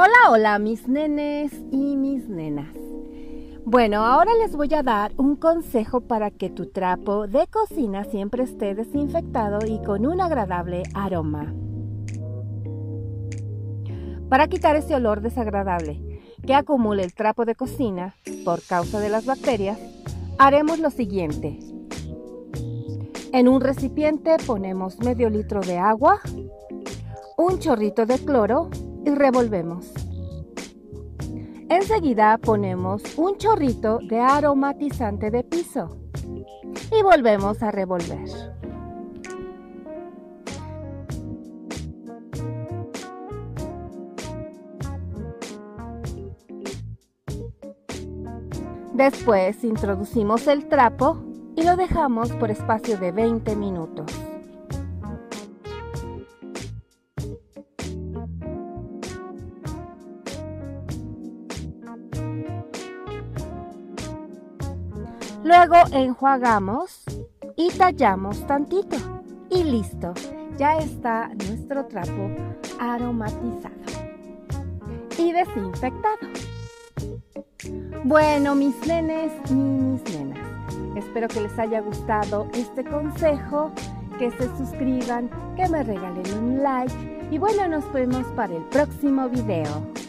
Hola, hola mis nenes y mis nenas. Bueno, ahora les voy a dar un consejo para que tu trapo de cocina siempre esté desinfectado y con un agradable aroma. Para quitar ese olor desagradable que acumula el trapo de cocina por causa de las bacterias, haremos lo siguiente. En un recipiente ponemos medio litro de agua, un chorrito de cloro y revolvemos. Enseguida ponemos un chorrito de aromatizante de piso y volvemos a revolver. Después introducimos el trapo y lo dejamos por espacio de 20 minutos. Luego enjuagamos y tallamos tantito y listo, ya está nuestro trapo aromatizado y desinfectado. Bueno, mis nenes y mis nenas, espero que les haya gustado este consejo, que se suscriban, que me regalen un like y bueno, nos vemos para el próximo video.